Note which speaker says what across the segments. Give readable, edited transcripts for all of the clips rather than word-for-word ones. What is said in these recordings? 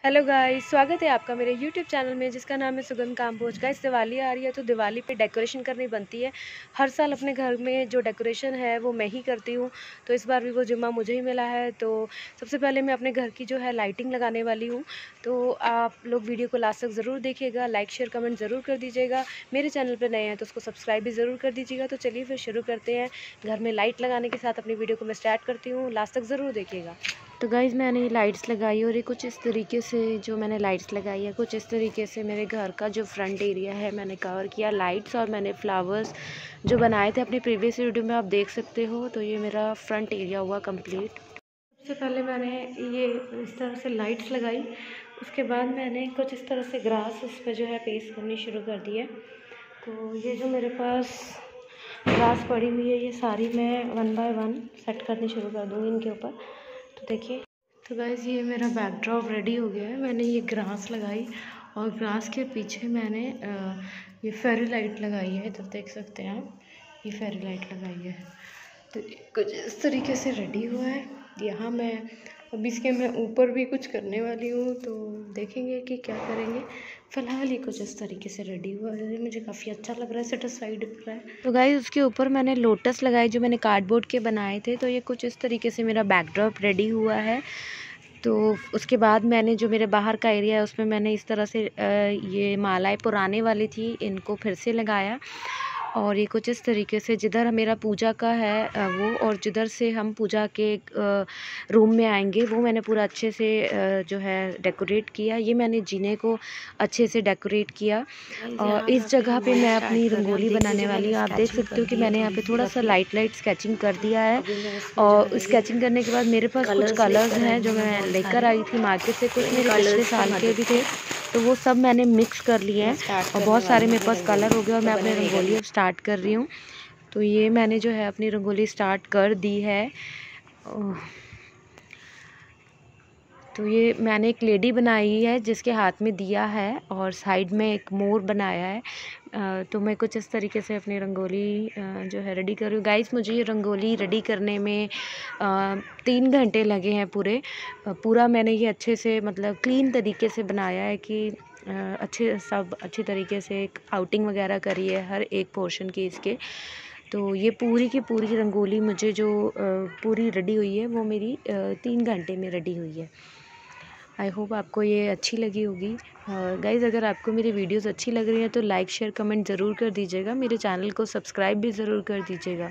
Speaker 1: Hello guys, स्वागत है आपका मेरे यूट्यूब चैनल में जिसका नाम है सुगंध काम्बोज। गाइस, दिवाली आ रही है तो दिवाली पे डेकोरेशन करनी बनती है। हर साल अपने घर में जो डेकोरेशन है वो मैं ही करती हूँ, तो इस बार भी वो जिम्मा मुझे ही मिला है। तो सबसे पहले मैं अपने घर की जो है लाइटिंग लगाने वाली हूँ। तो आप लोग वीडियो को लास्ट तक ज़रूर देखिएगा, लाइक शेयर कमेंट ज़रूर कर दीजिएगा। मेरे चैनल पर नए हैं तो उसको सब्सक्राइब भी ज़रूर कर दीजिएगा। तो चलिए फिर शुरू करते हैं। घर में लाइट लगाने के साथ अपनी वीडियो को मैं स्टार्ट करती हूँ, लास्ट तक ज़रूर देखिएगा। तो गाइज़, मैंने ये लाइट्स लगाई और ये कुछ इस तरीके से जो मैंने लाइट्स लगाई है, कुछ इस तरीके से मेरे घर का जो फ्रंट एरिया है मैंने कवर किया लाइट्स, और मैंने फ्लावर्स जो बनाए थे अपनी प्रीवियस वीडियो में आप देख सकते हो। तो ये मेरा फ्रंट एरिया हुआ कंप्लीट। सबसे पहले मैंने ये इस तरह से लाइट्स लगाई, उसके बाद मैंने कुछ इस तरह से ग्रास उस पर जो है पेस्ट करनी शुरू कर दी है। तो ये जो मेरे पास ग्रास पड़ी हुई है ये सारी मैं 1 बाय 1 सेट करनी शुरू कर दूँगी इनके ऊपर। तो देखिए, तो गाइस ये मेरा बैकड्रॉप रेडी हो गया है। मैंने ये ग्रास लगाई और ग्रास के पीछे मैंने ये फेरी लाइट लगाई है। तो देख सकते हैं आप, ये फेरी लाइट लगाई है। तो कुछ इस तरीके से रेडी हुआ है। यहाँ मैं अभी इसके मैं ऊपर भी कुछ करने वाली हूँ, तो देखेंगे कि क्या करेंगे। फ़िलहाल ये कुछ इस तरीके से रेडी हुआ है, मुझे काफ़ी अच्छा लग रहा है, सेटिस्फाइड लग रहा है। तो गाइस, उसके ऊपर मैंने लोटस लगाए जो मैंने कार्डबोर्ड के बनाए थे। तो ये कुछ इस तरीके से मेरा बैकड्रॉप रेडी हुआ है। तो उसके बाद मैंने जो मेरे बाहर का एरिया है उसमें मैंने इस तरह से ये मालाएं पुराने वाली थी, इनको फिर से लगाया। और ये कुछ इस तरीके से जिधर मेरा पूजा का है वो, और जिधर से हम पूजा के रूम में आएंगे वो मैंने पूरा अच्छे से जो है डेकोरेट किया। ये मैंने जीने को अच्छे से डेकोरेट किया। और इस जगह पे मैं अपनी रंगोली बनाने वाली हूँ। आप देख सकते हो कि मैंने यहाँ पे थोड़ा सा लाइट स्केचिंग कर दिया है। और स्केचिंग करने के बाद मेरे पास कुछ कलर्स हैं जो मैं लेकर आई थी मार्केट से, कुछ मेरे पिछले साल के भी थे, तो वो सब मैंने मिक्स कर लिए हैं और बहुत सारे मेरे पास कलर हो गए और मैं अपनी रंगोली अब स्टार्ट कर रही हूँ। तो ये मैंने जो है अपनी रंगोली स्टार्ट कर दी है। तो ये मैंने एक लेडी बनाई है जिसके हाथ में दिया है और साइड में एक मोर बनाया है। तो मैं कुछ इस तरीके से अपनी रंगोली जो है रेडी कर रही हूँ। गाइस, मुझे ये रंगोली रेडी करने में 3 घंटे लगे हैं पूरे। पूरा मैंने ये अच्छे से मतलब क्लीन तरीके से बनाया है कि अच्छी तरीके से एक आउटिंग वगैरह करी है हर एक पोर्शन की इसके। तो ये पूरी की पूरी रंगोली मुझे जो पूरी रेडी हुई है वो मेरी 3 घंटे में रेडी हुई है। आई होप आपको ये अच्छी लगी होगी। गाइज़, अगर आपको मेरी वीडियोस अच्छी लग रही हैं तो लाइक शेयर कमेंट ज़रूर कर दीजिएगा। मेरे चैनल को सब्सक्राइब भी ज़रूर कर दीजिएगा।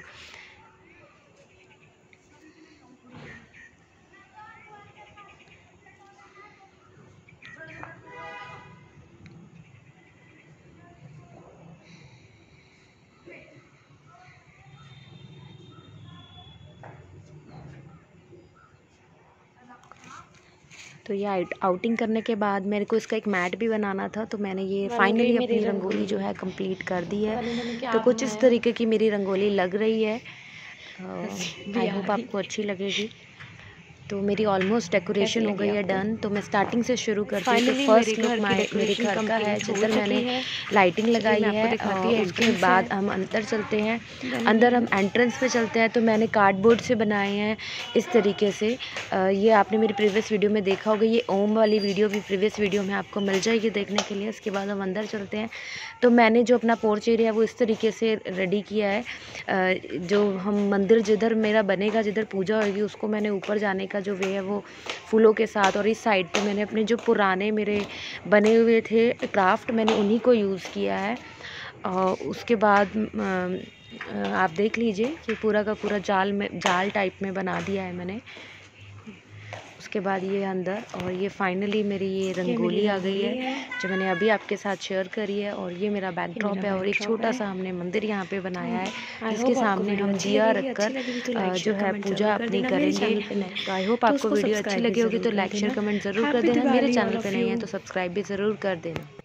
Speaker 1: तो ये आउटिंग करने के बाद मेरे को इसका एक मैट भी बनाना था, तो मैंने ये फाइनली अपनी रंगोली जो है कंप्लीट कर दी है। तो कुछ इस तरीके की मेरी रंगोली लग रही है। आई होप आपको अच्छी लगेगी। तो मेरी ऑलमोस्ट डेकोरेशन हो गई है डन। तो मैं स्टार्टिंग से शुरू करती हूँ। तो फर्स्ट लुक मेरे घर का है जिधर मैंने लाइटिंग लगाई है। उसके बाद हम अंदर चलते हैं, अंदर हम एंट्रेंस पे चलते हैं। तो मैंने कार्डबोर्ड से बनाए हैं इस तरीके से। ये आपने मेरी प्रीवियस वीडियो में देखा होगा, ये ओम वाली वीडियो भी प्रीवियस वीडियो में आपको मिल जाएगी देखने के लिए। उसके बाद हम अंदर चलते हैं। तो मैंने जो अपना पोर्च एरिया है वो इस तरीके से रेडी किया है। जो हम मंदिर जिधर मेरा बनेगा, जिधर पूजा होगी, उसको मैंने ऊपर जाने का जो वे है वो फूलों के साथ, और इस साइड पे मैंने अपने जो पुराने मेरे बने हुए थे क्राफ्ट मैंने उन्हीं को यूज़ किया है। और उसके बाद आप देख लीजिए कि पूरा का पूरा जाल टाइप में बना दिया है मैंने। उसके बाद ये अंदर, और ये फाइनली मेरी ये रंगोली आ गई है जो मैंने अभी आपके साथ शेयर करी है। और ये मेरा बैकड्रॉप है और एक छोटा सा हमने मंदिर यहाँ पे बनाया है जिसके सामने हम दिया रखकर जो है पूजा अपनी करेंगे। तो आई होप आपको वीडियो अच्छी लगी होगी। तो लाइक शेयर कमेंट ज़रूर कर देना। मेरे चैनल पे नहीं है तो सब्सक्राइब भी ज़रूर कर देना।